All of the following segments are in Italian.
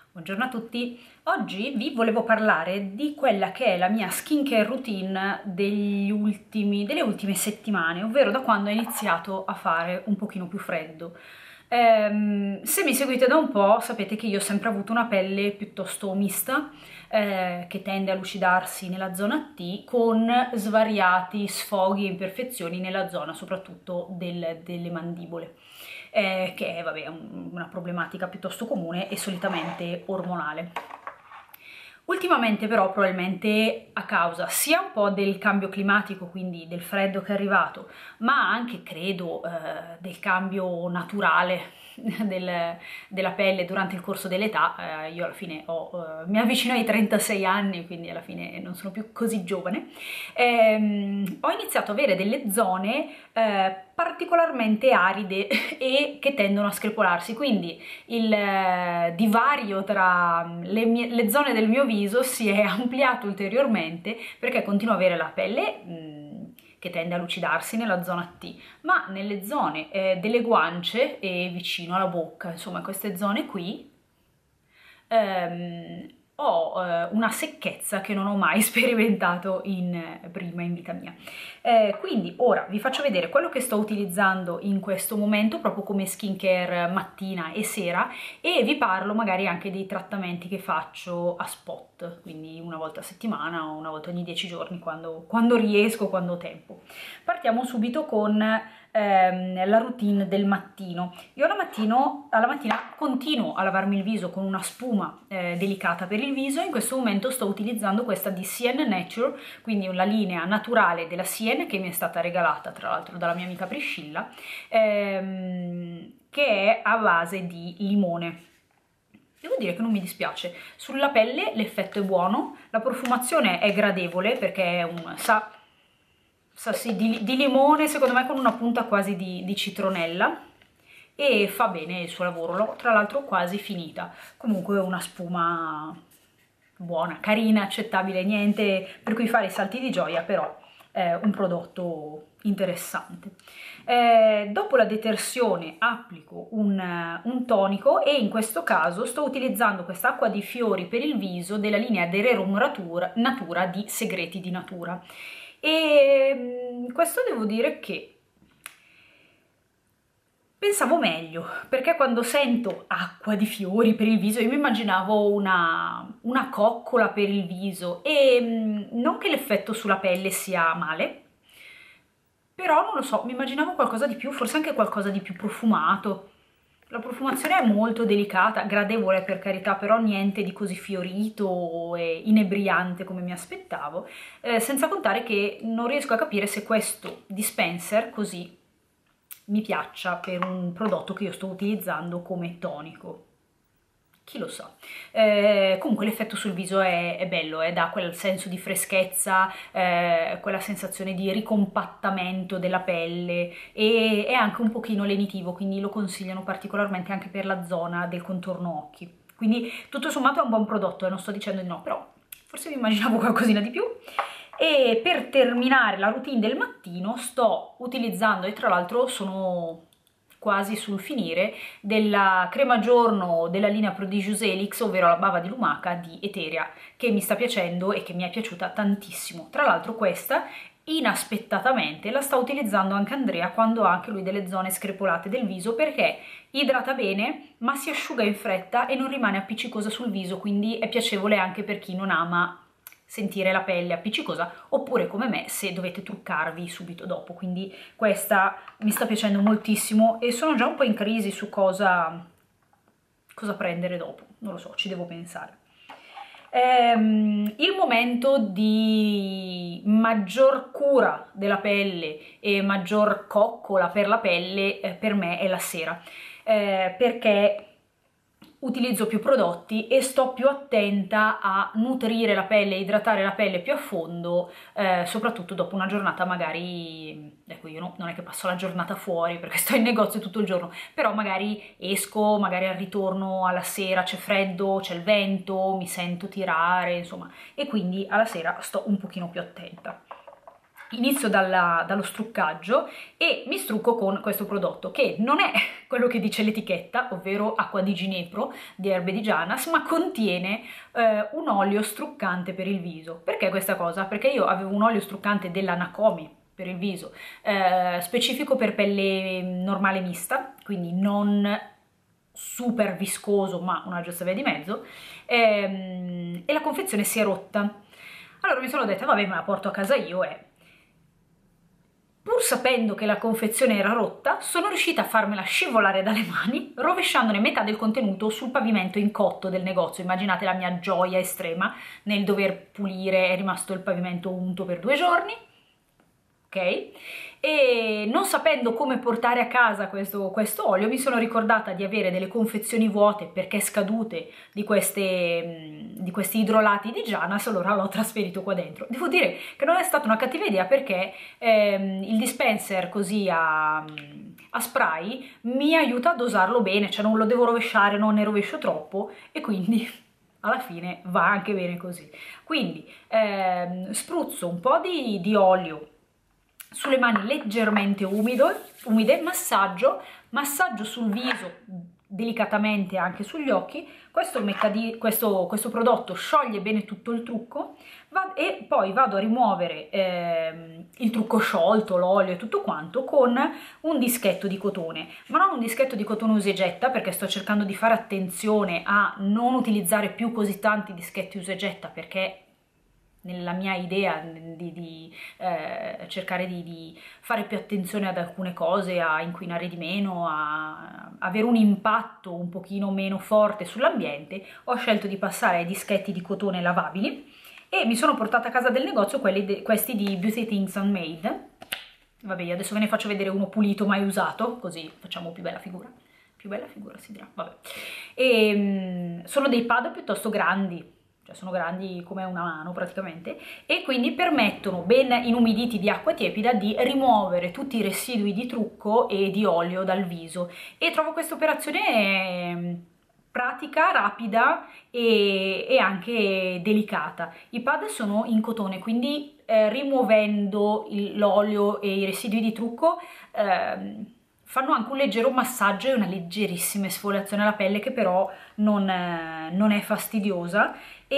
Buongiorno a tutti, oggi vi volevo parlare di quella che è la mia skincare routine delle ultime settimane, ovvero da quando ho iniziato a fare un pochino più freddo. Se mi seguite da un po' sapete che io ho sempre avuto una pelle piuttosto mista, che tende a lucidarsi nella zona T con svariati sfoghi e imperfezioni nella zona soprattutto delle mandibole. Che è vabbè, una problematica piuttosto comune e solitamente ormonale. Ultimamente però probabilmente a causa sia un po' del cambio climatico, quindi del freddo che è arrivato, ma anche credo del cambio naturale della pelle durante il corso dell'età, io alla fine mi avvicino ai 36 anni, quindi alla fine non sono più così giovane, ho iniziato ad avere delle zone particolarmente aride e che tendono a screpolarsi, quindi il divario tra le zone del mio viso si è ampliato ulteriormente perché continuo ad avere la pelle che tende a lucidarsi nella zona T, ma nelle zone delle guance e vicino alla bocca, insomma queste zone qui, ho una secchezza che non ho mai sperimentato prima in vita mia. Quindi ora vi faccio vedere quello che sto utilizzando in questo momento proprio come skincare mattina e sera, e vi parlo magari anche dei trattamenti che faccio a spot, quindi una volta a settimana o una volta ogni 10 giorni quando riesco, quando ho tempo. Partiamo subito con la routine del mattino. Io alla mattina continuo a lavarmi il viso con una spuma delicata per il viso. In questo momento sto utilizzando questa di Sienne Nature, quindi la linea naturale della Sienne che mi è stata regalata tra l'altro dalla mia amica Priscilla, che è a base di limone. Devo dire che non mi dispiace, sulla pelle l'effetto è buono, la profumazione è gradevole perché è sa sì, di limone, secondo me con una punta quasi di citronella, e fa bene il suo lavoro. L'ho tra l'altro quasi finita. Comunque è una spuma buona, carina, accettabile, niente per cui fare i salti di gioia, però è un prodotto interessante. Dopo la detersione applico un tonico, e in questo caso sto utilizzando quest'acqua di fiori per il viso della linea Dererum Natura di Segreti di Natura. E questo devo dire che pensavo meglio, perché quando sento acqua di fiori per il viso io mi immaginavo una coccola per il viso, e non che l'effetto sulla pelle sia male, però non lo so, mi immaginavo qualcosa di più, forse anche qualcosa di più profumato. La profumazione è molto delicata, gradevole per carità, però niente di così fiorito e inebriante come mi aspettavo, senza contare che non riesco a capire se questo dispenser così mi piaccia per un prodotto che io sto utilizzando come tonico. Chi lo sa. Comunque l'effetto sul viso è bello, dà quel senso di freschezza, quella sensazione di ricompattamento della pelle, e è anche un pochino lenitivo, quindi lo consigliano particolarmente anche per la zona del contorno occhi. Quindi tutto sommato è un buon prodotto, non sto dicendo di no, però forse mi immaginavo qualcosina di più. E per terminare la routine del mattino sto utilizzando, e tra l'altro sono quasi sul finire, della crema giorno della linea Prodigious Helix, ovvero la bava di lumaca di Eteria, che mi sta piacendo e che mi è piaciuta tantissimo. Tra l'altro questa inaspettatamente la sta utilizzando anche Andrea quando ha anche lui delle zone screpolate del viso, perché idrata bene ma si asciuga in fretta e non rimane appiccicosa sul viso, quindi è piacevole anche per chi non ama sentire la pelle appiccicosa, oppure come me se dovete truccarvi subito dopo. Quindi questa mi sta piacendo moltissimo e sono già un po' in crisi su cosa prendere dopo, non lo so, ci devo pensare. Il momento di maggior cura della pelle e maggior coccola per la pelle per me è la sera, perché utilizzo più prodotti e sto più attenta a nutrire la pelle, idratare la pelle più a fondo, soprattutto dopo una giornata magari, ecco io non è che passo la giornata fuori perché sto in negozio tutto il giorno, però magari esco, magari al ritorno alla sera c'è freddo, c'è il vento, mi sento tirare, insomma, e quindi alla sera sto un pochino più attenta. Inizio dallo struccaggio e mi strucco con questo prodotto che non è quello che dice l'etichetta, ovvero acqua di ginepro di erbe di Janas, ma contiene un olio struccante per il viso. Perché questa cosa? Perché io avevo un olio struccante della Nakomi per il viso, specifico per pelle normale mista, quindi non super viscoso ma una giusta via di mezzo, e la confezione si è rotta. Allora mi sono detta vabbè, me la porto a casa io e pur sapendo che la confezione era rotta, sono riuscita a farmela scivolare dalle mani, rovesciandone metà del contenuto sul pavimento in cotto del negozio. Immaginate la mia gioia estrema nel dover pulire, è rimasto il pavimento unto per 2 giorni, ok? E non sapendo come portare a casa questo olio, mi sono ricordata di avere delle confezioni vuote perché scadute di questi idrolati di Janas, allora l'ho trasferito qua dentro. Devo dire che non è stata una cattiva idea perché il dispenser così a spray mi aiuta a dosarlo bene, cioè non lo devo rovesciare, non ne rovescio troppo e quindi alla fine va anche bene così. Quindi spruzzo un po' di olio sulle mani leggermente umide, massaggio sul viso delicatamente, anche sugli occhi. Questo prodotto scioglie bene tutto il trucco e poi vado a rimuovere il trucco sciolto, l'olio e tutto quanto con un dischetto di cotone, ma non un dischetto di cotone usa e getta, perché sto cercando di fare attenzione a non utilizzare più così tanti dischetti usa e getta, perché nella mia idea di cercare di fare più attenzione ad alcune cose, a inquinare di meno, a avere un impatto un pochino meno forte sull'ambiente, ho scelto di passare ai dischetti di cotone lavabili e mi sono portata a casa del negozio questi di Beauty Things Unmade. Vabbè, io adesso ve ne faccio vedere uno pulito mai usato, così facciamo più bella figura. Più bella figura si dirà, vabbè. E sono dei pad piuttosto grandi, cioè sono grandi come una mano praticamente, e quindi permettono, ben inumiditi di acqua tiepida, di rimuovere tutti i residui di trucco e di olio dal viso. E trovo questa operazione pratica, rapida e anche delicata. I pad sono in cotone, quindi rimuovendo l'olio e i residui di trucco fanno anche un leggero massaggio e una leggerissima esfoliazione alla pelle, che però non è fastidiosa,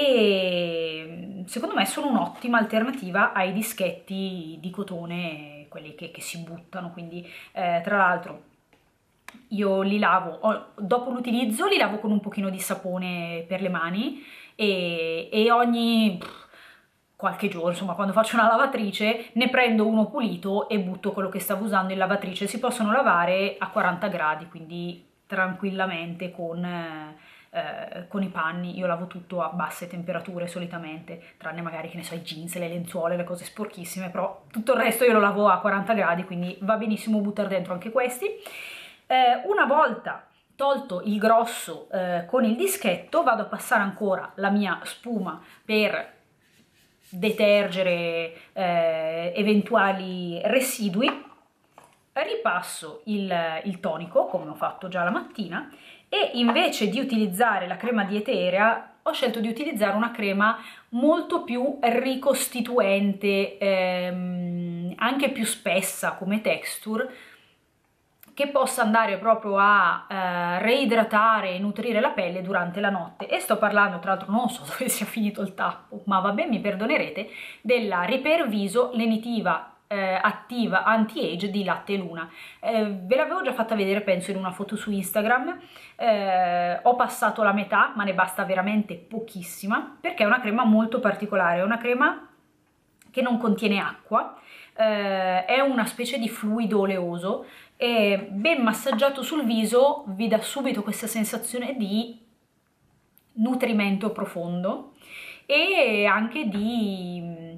e secondo me sono un'ottima alternativa ai dischetti di cotone, quelli che si buttano. Quindi tra l'altro io li lavo, dopo l'utilizzo li lavo con un pochino di sapone per le mani e ogni qualche giorno, insomma, quando faccio una lavatrice ne prendo uno pulito e butto quello che stavo usando in lavatrice. Si possono lavare a 40 gradi, quindi tranquillamente con i panni. Io lavo tutto a basse temperature solitamente, tranne magari, che ne so, i jeans, le lenzuole, le cose sporchissime, però tutto il resto io lo lavo a 40 gradi, quindi va benissimo buttare dentro anche questi. Una volta tolto il grosso con il dischetto, vado a passare ancora la mia spuma per detergere eventuali residui, ripasso il tonico come ho fatto già la mattina, e invece di utilizzare la crema dieterea ho scelto di utilizzare una crema molto più ricostituente, anche più spessa come texture, che possa andare proprio a reidratare e nutrire la pelle durante la notte. E sto parlando, tra l'altro non so dove sia finito il tappo, ma vabbè, mi perdonerete, della Repair Viso lenitiva attiva anti-age di Latte Luna. Ve l'avevo già fatta vedere, penso, in una foto su Instagram. Ho passato la metà, ma ne basta veramente pochissima, perché è una crema molto particolare, è una crema che non contiene acqua, è una specie di fluido oleoso e ben massaggiato sul viso vi dà subito questa sensazione di nutrimento profondo e anche di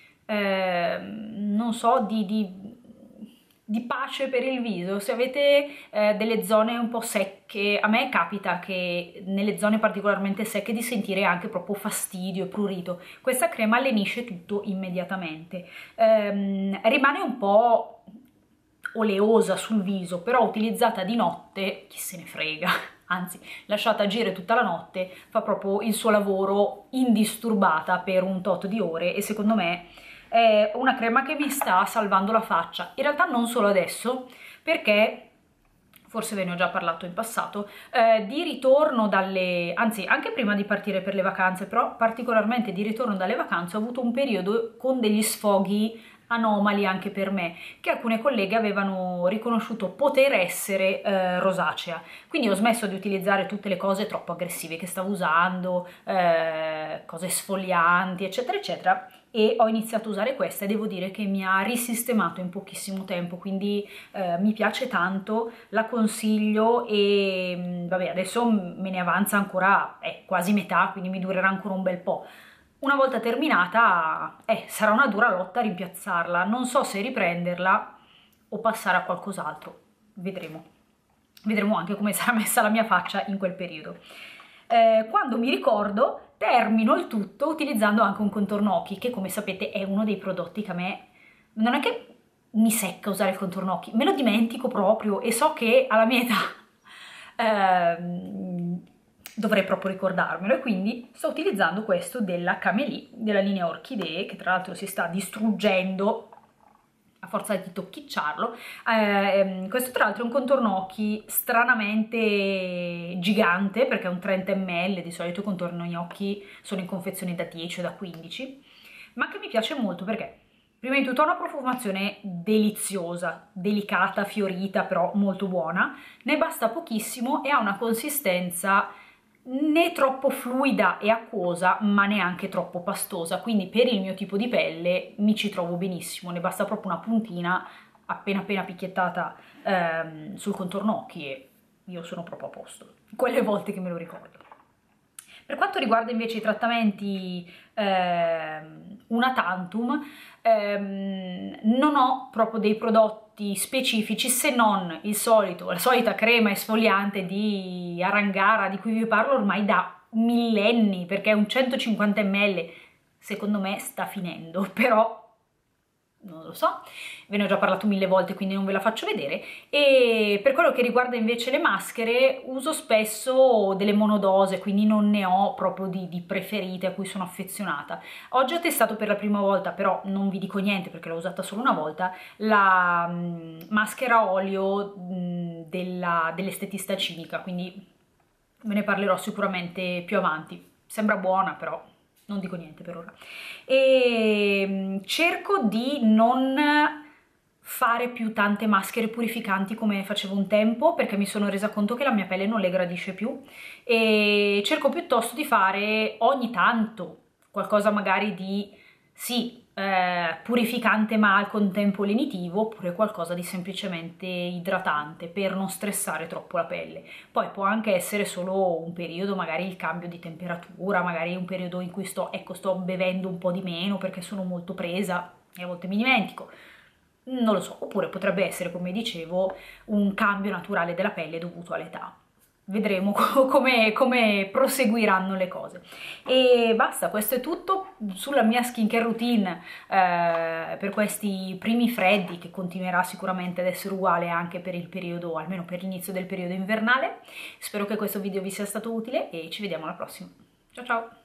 non so, di pace per il viso. Se avete delle zone un po' secche, a me capita che nelle zone particolarmente secche di sentire anche proprio fastidio e prurito. Questa crema lenisce tutto immediatamente. Rimane un po' oleosa sul viso, però utilizzata di notte chi se ne frega, anzi lasciata agire tutta la notte fa proprio il suo lavoro indisturbata per un tot di ore, e secondo me è una crema che mi sta salvando la faccia, in realtà non solo adesso, perché forse ve ne ho già parlato in passato, di ritorno anzi anche prima di partire per le vacanze, però particolarmente di ritorno dalle vacanze ho avuto un periodo con degli sfoghi anomali anche per me, che alcune colleghe avevano riconosciuto poter essere rosacea. Quindi ho smesso di utilizzare tutte le cose troppo aggressive che stavo usando, cose sfolianti, eccetera, eccetera, e ho iniziato a usare questa e devo dire che mi ha risistemato in pochissimo tempo, quindi mi piace tanto, la consiglio e vabbè, adesso me ne avanza ancora, è quasi metà, quindi mi durerà ancora un bel po'. Una volta terminata, sarà una dura lotta a rimpiazzarla, non so se riprenderla o passare a qualcos'altro, vedremo. Vedremo anche come sarà messa la mia faccia in quel periodo. Quando mi ricordo, termino il tutto utilizzando anche un contorno occhi, che come sapete è uno dei prodotti che a me non è che mi secca usare il contorno occhi, me lo dimentico proprio e so che alla mia età dovrei proprio ricordarmelo, e quindi sto utilizzando questo della Camélie, della linea Orchidee, che tra l'altro si sta distruggendo a forza di tocchicciarlo. Questo tra l'altro è un contorno occhi stranamente gigante, perché è un 30 ml, di solito i contorni occhi sono in confezioni da 10 o da 15, ma che mi piace molto perché prima di tutto ha una profumazione deliziosa, delicata, fiorita, però molto buona, ne basta pochissimo e ha una consistenza né troppo fluida e acquosa, ma neanche troppo pastosa, quindi per il mio tipo di pelle mi ci trovo benissimo, ne basta proprio una puntina appena picchiettata sul contorno occhi e io sono proprio a posto, quelle volte che me lo ricordo. Per quanto riguarda invece i trattamenti una tantum, non ho proprio dei prodotti specifici, se non la solita crema esfoliante di Arangara di cui vi parlo ormai da millenni, perché un 150 ml secondo me sta finendo, però non lo so, ve ne ho già parlato 1000 volte quindi non ve la faccio vedere. E per quello che riguarda invece le maschere uso spesso delle monodose, quindi non ne ho proprio di preferite a cui sono affezionata. Oggi ho testato per la prima volta, però non vi dico niente perché l'ho usata solo una volta, la maschera olio dell'estetista cinica, quindi ve ne parlerò sicuramente più avanti. Sembra buona, però non dico niente per ora. E cerco di non fare più tante maschere purificanti come facevo un tempo, perché mi sono resa conto che la mia pelle non le gradisce più, e cerco piuttosto di fare ogni tanto qualcosa magari di sì, purificante ma al contempo lenitivo, oppure qualcosa di semplicemente idratante per non stressare troppo la pelle. Poi può anche essere solo un periodo, magari il cambio di temperatura, magari un periodo in cui sto bevendo un po' di meno perché sono molto presa e a volte mi dimentico, non lo so, oppure potrebbe essere, come dicevo, un cambio naturale della pelle dovuto all'età. Vedremo come proseguiranno le cose. E basta, questo è tutto sulla mia skincare routine per questi primi freddi, che continuerà sicuramente ad essere uguale anche per il periodo, almeno per l'inizio del periodo invernale. Spero che questo video vi sia stato utile e ci vediamo alla prossima. Ciao ciao!